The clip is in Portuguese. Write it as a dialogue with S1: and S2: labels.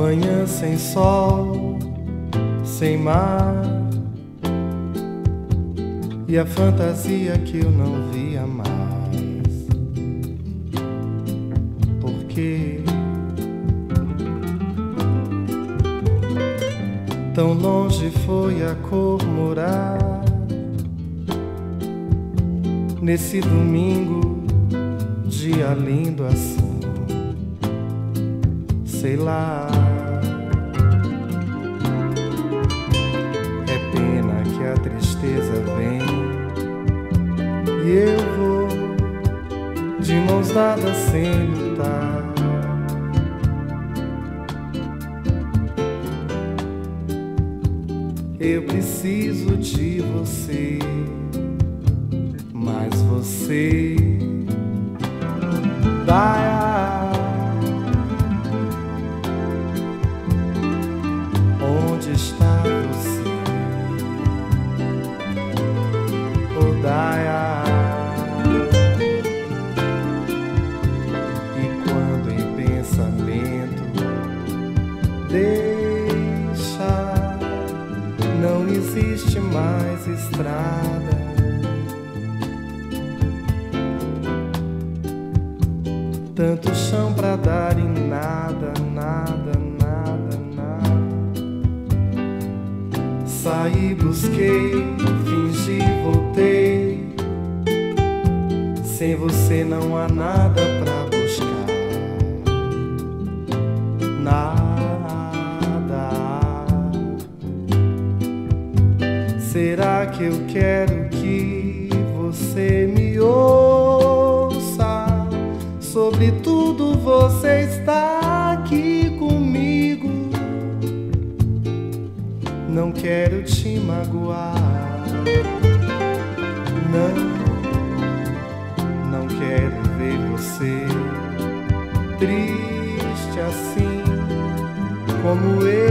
S1: manhã sem sol, sem mar, e a fantasia que eu não via mais. Porque tão longe foi a cor morar nesse domingo, dia lindo assim, sei lá. É pena que a tristeza vem e eu vou de mãos dadas sem lutar. Eu preciso de você, mas você dá. Onde está você, Odaia? E quando em pensamento deixa, não existe mais estrada. Tanto chão pra dar em nada, nada, nada, nada. Saí, busquei, fingi, voltei. Sem você não há nada pra buscar. Nada. Será que eu quero que você me ouça? Sobretudo você está aqui comigo. Não quero te magoar. Não quero ver você triste assim como eu.